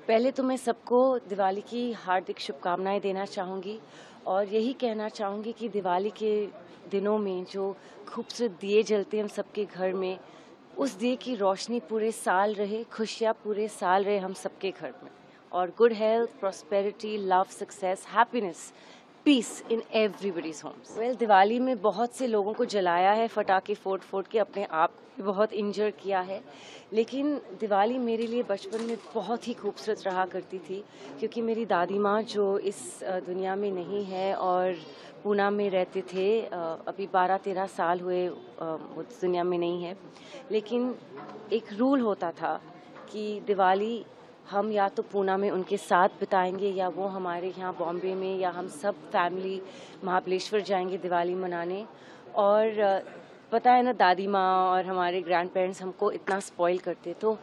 पहले तो मैं सबको दिवाली की हार्दिक शुभकामनाएं देना चाहूँगी और यही कहना चाहूँगी कि दिवाली के दिनों में जो खूबसूरत दिए जलते हैं हम सबके घर में, उस दिए की रोशनी पूरे साल रहे, खुशियाँ पूरे साल रहे हम सबके घर में, और good health, prosperity, love, success, happiness, peace in everybody's homes. Well, Diwali में बहुत से लोगों को जलाया है, फटाके फोड़ फोड़ के अपने आप को भी बहुत इंजर किया है, लेकिन दिवाली मेरे लिए बचपन में बहुत ही खूबसूरत रहा करती थी, क्योंकि मेरी दादी माँ जो इस दुनिया में नहीं है और पूना में रहते थे, अभी 12-13 साल हुए वो इस दुनिया में नहीं है, लेकिन एक रूल होता था कि दिवाली हम या तो पूना में उनके साथ बिताएंगे या वो हमारे यहाँ बॉम्बे में, या हम सब फैमिली महाबलेश्वर जाएंगे दिवाली मनाने। और पता है ना, दादी माँ और हमारे ग्रैंड पेरेंट्स हमको इतना स्पॉइल करते, तो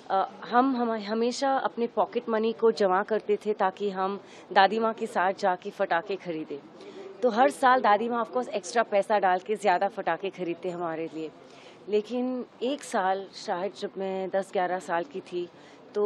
हम हमेशा अपने पॉकेट मनी को जमा करते थे ताकि हम दादी माँ के साथ जाके फटाके खरीदें। तो हर साल दादी माँ ऑफकोर्स एक्स्ट्रा पैसा डाल के ज़्यादा फटाके खरीदते हमारे लिए। लेकिन एक साल शायद जब मैं 10-11 साल की थी, तो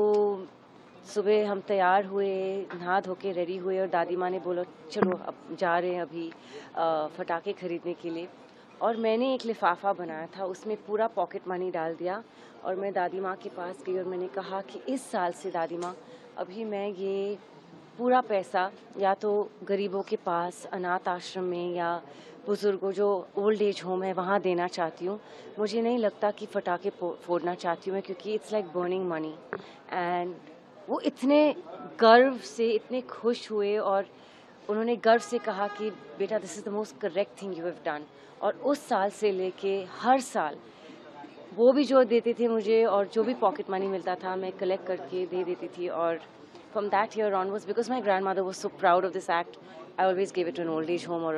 सुबह हम तैयार हुए, नहा धो के रेडी हुए, और दादी माँ ने बोला चलो अब जा रहे हैं अभी फटाके खरीदने के लिए। और मैंने एक लिफाफा बनाया था, उसमें पूरा पॉकेट मनी डाल दिया, और मैं दादी माँ के पास गई और मैंने कहा कि इस साल से दादी माँ, अभी मैं ये पूरा पैसा या तो गरीबों के पास, अनाथ आश्रम में, या बुज़ुर्गों जो ओल्ड एज होम है वहाँ देना चाहती हूँ। मुझे नहीं लगता कि फटाके फोड़ना चाहती हूँ मैं, क्योंकि it's like burning money. And वो इतने गर्व से इतने खुश हुए, और उन्होंने गर्व से कहा कि बेटा, this is the most correct thing you have done. और उस साल से लेके हर साल वो भी जो देते थे मुझे, और जो भी पॉकेट मनी मिलता था मैं कलेक्ट करके दे देती थी। और from that year onwards, because my grandmother was so proud of this act, I always gave it to an old age home, or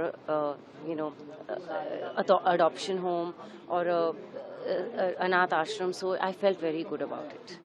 adoption home, or a anath ashram. So I felt very good about it.